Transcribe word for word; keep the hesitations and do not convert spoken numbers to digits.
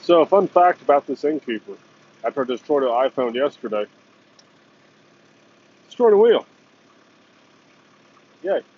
So, a fun fact about this innkeeper. After I destroyed an iPhone yesterday, destroyed a wheel. Yay.